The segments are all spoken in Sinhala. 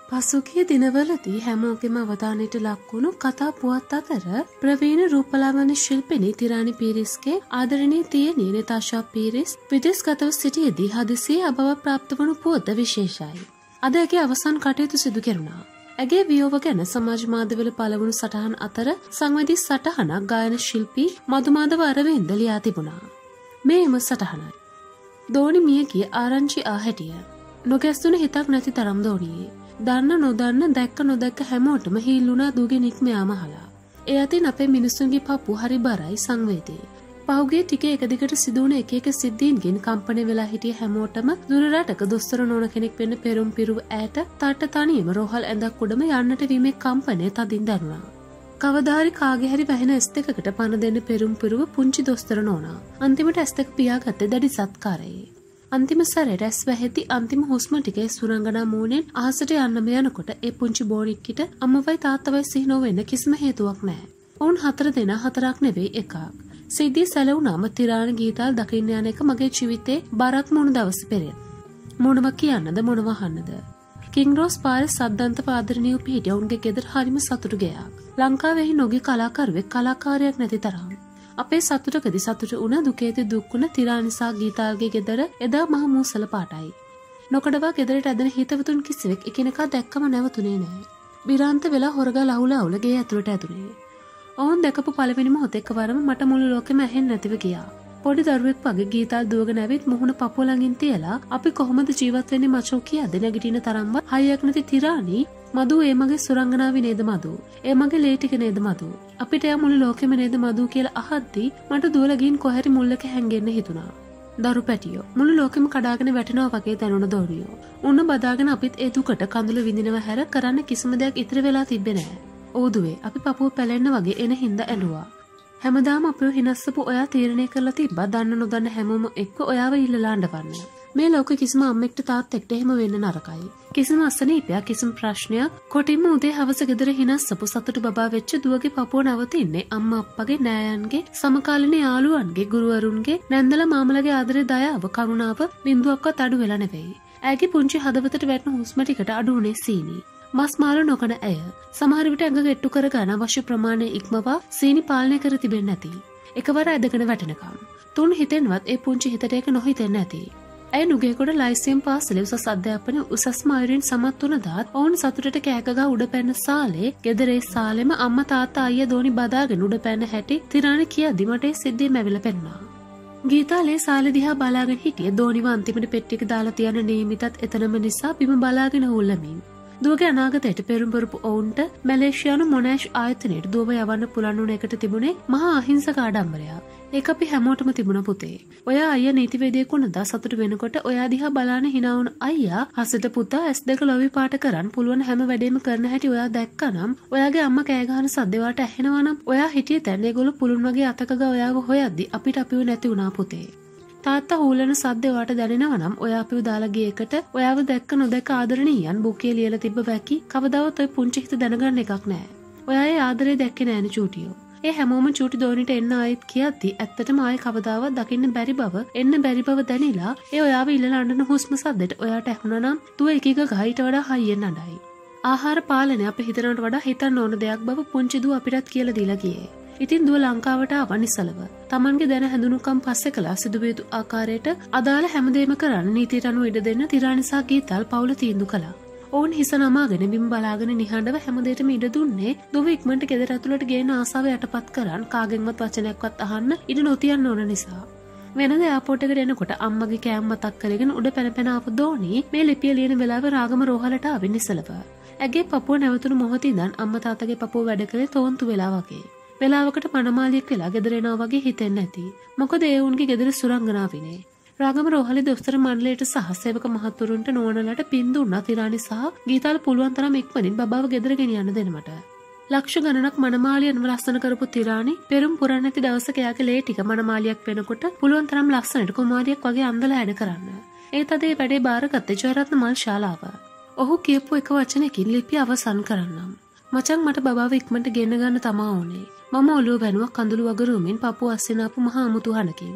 පසුගිය දිනවලදී හැමෝගෙම අවධානයට ලක්වුණු කතා පුවත් අතර ප්‍රවීණ රූපලාවන්‍ය ශිල්පිනී තිරානි පීරිස්ගේ ආදරණීය දියණිය නතාෂා පීරිස් විදේශගතව සිටියේදී හදිසියේ අභව ප්‍රාප්ත වුණු පුවත විශේෂයි. අද ඇගේ අවසන් කටයුතු සිදු කෙරුණා. ඇගේ වියෝව ගැන සමාජ මාධ්‍යවල පළවුණු සටහන් අතර සංවේදී සටහනක් ගායන ශිල්පී මధుමාධව අරවින්ද ලියා තිබුණා. මේ එම සටහනයි. දෝනි මියගිය ආරංචි ආහැටිය. නොගැස්සුන හිතක් නැති තරම් දෝනියේ. දන්න නොදන්න දැක්ක නොදැක්ක හැමෝටම හිල්ලුණා දුගේ නික්ම යාමහලා. ඒ අතින් අපේ මිනිස්සුන්ගේ පපු හරි බරයි සංවේදී. පහුගිය ටිකේ එක දිගට සිදුවුණ එක එක සිද්ධීන්ගෙන් කම්පණය වෙලා හිටිය හැමෝටම දුර රටක දොස්තර නෝන කෙනෙක් වෙන්න පෙරුම් පිරුව ඈට තට්ට තනියම රෝහල් ඇඳක් උඩම යන්නට වීමේ කම්පණය තදින් දැනුණා. කවදාහරි කාගේ හරි වැහෙන ඇස් දෙකකට පණ දෙන්න පෙරුම් පිරුව පුංචි දොස්තර නෝනා අන්තිමට ඇස් දෙක පියාගත්තේ දැඩි සත්කාරයේ. අන්තිම සැරේට ඇස් වැහෙති අන්තිම හුස්ම ටිකේ සුරංගනා මූණෙන් අහසට යන්නම යනකොට ඒ පුංචි බෝනික්කිට අම්මවයි තාත්තවයි සිහි නොවෙන්න කිසිම හේතුවක් නැහැ. ඔවුන් 4 දෙනා 4ක් නෙවෙයි එකක්. සිද්ධිය සැලවුණාම තිරාණ ගීතාල් දකින්න යන එක මගේ ජීවිතේ බරක් මුණු දවස් පෙරේ. මොනව කියන්නද මොනව අහන්නද? කිං රෝස් පාරේ සද්දන්ත පාදරණිය පිහිටිය උන්ගේ ගෙදර හරිම සතුටු ගයක්. ලංකාවේ නොගී කලාකරුවෙක් කලාකාරයක් නැති තරම්. අපේ සතුටකදී සතුට වුණ දුකේදී දුක් වුණ තිරානිසා ගීතාල්ගේ ගෙදර එදා මහ මූසල පාටයි. නොකඩවා ගෙදරට ඇදෙන හිතවතුන් කිසිවෙක් එකිනෙකා දැක්කම නැවතුනේ නැහැ. විරාන්ත වෙලා හොරගා ලහුලා ගේ ඇතුළට ඇතුළේ. ඔවුන් දැකපු පළවෙනිම හොතෙක්වරම මට මුළු ලෝකෙම ඇහෙන්නේ නැතිව ගියා. පොඩි දරුවෙක් වගේ ගීතාල් දුවගෙන ඇවිත් මුහුණ පපුව ළඟින් තියලා අපි කොහොමද ජීවත් වෙන්නේ මචෝ කියද නැගිටින තරම්වත් හයියක් නැති තිරානි මදු ඒ මගේ සුරංගනාවි නේද මදු ඒ මගේ ලේ ටික නේද මදු අපිට යා මුළු ලෝකෙම නේද මදු කියලා අහද්දී මට දුවලා ගින් කොහරි මුල්ලක හැංගෙන්න හිතුණා. දරු පැටියෝ මුළු ලෝකෙම කඩාගෙන වැටෙනවා වගේ දැනුණ දෝනියෝ. උන්න බදාගෙන අපිත් ඒ දුකට කඳුළු විඳිනව හැර කරන්න කිසිම දෙයක් ඉතිරි වෙලා තිබ්බේ නැහැ. ඕදුවේ අපි පපුව පැලෙන්න වගේ එන හින්දා ඇඬුවා. හැමදාම අපිව හිනස්සපු ඔයා තීරණය කරලා තිබ්බා දන්න නොදන්න හැමෝම එක්ක ඔයාව ඉල්ලලා අඬවන්න. මේ ලෝකෙ කිසිම අම්මෙක්ට තාත්තෙක්ට එහෙම වෙන්න නරකයි. කිසිම අසනීපයක් කිසිම ප්‍රශ්නයක් කොටින්ම උදේ හවස ගෙදර හිනස්සපු සතුටු බබා වෙච්ච දුවගේ පපුව නවතින්නේ අම්මා අප්පගේ නෑයන්ගේ සමකාලීන යාළුවන්ගේ ගුරුවරුන්ගේ නැන්දලා මාමලගේ ආදරේ දයාව කරුණාව බින්දුවක්වත් අඩු වෙලා නෙවෙයි. ඇගේ පුංචි හදවතට වැටෙන හුස්ම ටිකට අඩු උනේ සීනි. මස් මාළු නොකන ඇය සමහර විට ඇඟ ගෙට්ටු කර ගන්න අවශ්‍ය ප්‍රමාණය ඉක්මවා සීනි පාලනය කර තිබෙන්නේ නැති. එකවර ඇදගෙන වැටෙනකම්. තුන් හිතෙන්වත් ඒ පුංචි හිතට ඒක නොහිතෙන්නේ නැති. ඇය නුගේගොඩ ලයිසියම් පාසලේ උසස් අධ්‍යාපනයේ උසස්ම අයුරින් සමත් වුණ දාත් ඔවුන් සතුටට කෑකගා උඩ පැන්න සාලේ ගෙදරේ සාලෙම අම්මා තාත්තා අයියා දෝනි බදාගෙන උඩ පැන්න හැටි තිරාණ කියද්දි මට ඒ සිද්ධිය මැවිලා පෙන්නා. ගීතාලේ සාලේ දිහා බලාගෙන හිටියේ දෝනිව අන්තිමට පෙට්ටියක දාලා තියන නීමිතත් එතනම නිසා බිම බලාගෙන හුල්ලමින්. දුවගේ අනාගතයට පෙරම්පරපු ඔවුන්ට මැලේසියානු මොනෑෂ් ආයතනයට දුව යවන්න පුළුවන් වුණ එකට තිබුණේ මහා අහිංසක ආඩම්බරයක්. ඒක අපි හැමෝටම තිබුණ පුතේ. ඔයා අයියා නීතිවේදියෙක් වුණදා සතුට වෙනකොට ඔයා දිහා බලාන hina වුණ අයියා හසට පුතා S2 ලොවි පාට කරන් පුළුවන් හැම වැඩේම කරන හැටි ඔයා දැක්කනම් ඔයාගේ අම්මා කෑ ගහන සද්දේවට ඇහෙනවා නම් ඔයා හිටියේ දැන් ඒගොල්ලෝ පුළුන් වගේ අතක ගා ඔයාව හොයද්දි අපිට අපිව නැති වුණා පුතේ. තාත්තා හූලන සද්දේ වාට දැනෙනවා නම් ඔයා අපිව දාලා ගිය එකට ඔයාව දැක්ක නොදැක්ක ආදරණීයන් බුකේ ලියලා තිබ්බ වැකි කවදාවත් ඔය පුංචි හිත දැනගන්න එකක් නැහැ. ඔයා ඒ ආදරේ දැක්කේ නෑනේ චූටියෝ. ඒ හැමෝම චූටි දෝනිට එන්න ආයෙත් කියද්දි ඇත්තටම ආයෙ කවදාවත් දකින්න බැරි බව එන්න බැරි බව දැනিলা ඒ ඔයාව ඉල්ලලා අඬන හුස්ම සද්දෙට ඔයාට ඇහුණා නම් දුව එකීක ගහයිට වඩා හයියෙන් අඬයි. ආහාර පාලනය අපේ හිතනට වඩා හිතන්න ඕන දෙයක් බව පුංචි දුව අපිටත් කියලා දීලා ගියේ. ඉතින් දුව ලංකාවට ආවා නිසලව. Tamanගේ දැන හැඳුනුකම් පස්සේ කළා සිදුවිය යුතු ආකාරයට අදාළ හැමදේම කරන්න නීතියට අනුව ඉඩ දෙන්න තිරානිසා ගීතල් පවුල තීන්දුව කළා. ඔවුන් හිස නමාගෙන බිම් බලාගෙන නිහඬව හැමදේටම ඉඩ දුන්නේ දුව ඉක්මනට ගෙදර ඇතුළට ගේන ආසාව යටපත් කරන් කාගෙන්වත් වචනයක්වත් අහන්න ඉඩ නොතියන්න ඕන නිසා. වෙනද එයාපෝට් එකට එනකොට අම්මගේ කෑම මතක් කරගෙන උඩ පැන පැන ආපු දෝනි මේ ලිපිය ලියන වෙලාවේ රාගම රෝහලට ආවෙ නිසලව. ඇගේ පපුව නැවතුණු මොහොතේ ඉඳන් අම්මා තාත්තගේ පපුව වැඩ කළේ තෝන්තු වෙලා වගේ. වෙලාවකට පනමාලියෙක් වෙලා ගෙදර එනවා වගේ හිතෙන්නේ නැති. මොකද ඒ උන්ගේ ගෙදර සුරංගනාවිනේ. රාගම රෝහලේ දොස්තර මණ්ඩලයට සහ සේවක මහතුරුන්ට නෝනලට පින් දුන්නා තිරානි සහ ගීතාල පුළුවන් තරම් ඉක්මනින් බබාව ගෙදර ගෙනියන්න දෙන්නමට. ලක්ෂ ගණනක් මනමාලියන්ව ලස්සන කරපු තිරානි පෙරම් පුරා නැති දවසක යාගේ ලේ ටික මනමාලියක් වෙනකොට පුළුවන් තරම් ලස්සනට කුමාරියක් වගේ අන්දලා ඇඩ කරන්න. ඒත් අද ඒ වැඩේ බාරගත්තේ ජයරත්න මල් ශාලාව. ඔහු කියපු එක වචනකින් ලිපිය අවසන් කරන්නම්. මචං මට බබාව ඉක්මනට ගෙන්න ගන්න තමා ඕනේ. මම ඔළුව බැනුවක් කඳුළු වගරුමින් පපුව අස්සෙන ආපු මහා අමුතුහනකින්.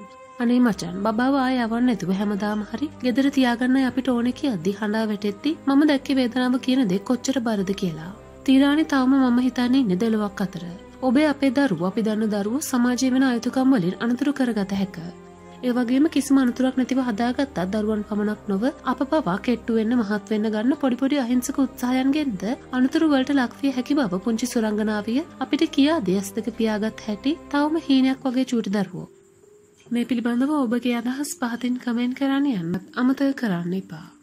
අනේ මචන් බබාව ආය යවන්න නැතුව හැමදාම හරි ගෙදර තියාගන්නයි අපිට ඕනේ කියද්දි හඬා වැටෙද්දි මම දැක්කේ වේදනාව කියන දේ කොච්චර බරද කියලා. තීරානි තවම මම හිතන්නේ ඉන්නේ දෙලොවක් අතර. ඔබේ අපේ දරුවෝ අපි දන්න දරුවෝ සමාජයේ වෙන අයුතුකම් වලින් අනතුරු කරගත හැක. ඒ වගේම කිසිම අනතුරක් නැතිව හදාගත්ත දරුවන් පමණක් නොව අප පවා කෙට්ටු වෙන්න මහත් වෙන්න ගන්න පොඩි අහිංසක උත්සාහයන්ගෙන්ද අනතුරු වලට ලක්විය හැකි බව පුංචි සුරංගනාවිය අපිට කියා දෙස් දෙක පියාගත් හැටි තවම හීනයක් වගේ චූටි දරුවෝ. මේ පිළිබඳව ඔබගේ අදහස් පහතින් කමෙන්ට් කරන්න යන්න අමතක කරන්න එපා.